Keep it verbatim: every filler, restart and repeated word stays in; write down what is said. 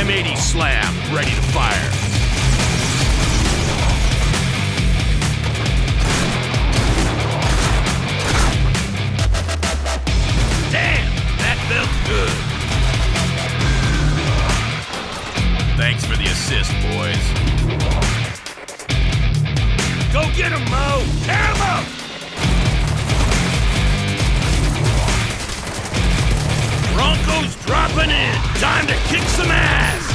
eighty slam, ready to fire. Damn, that felt good. Thanks for the assist, boys. Go get him, Mo! Tear him up! Bronco's dropping in. Time to kick some ass!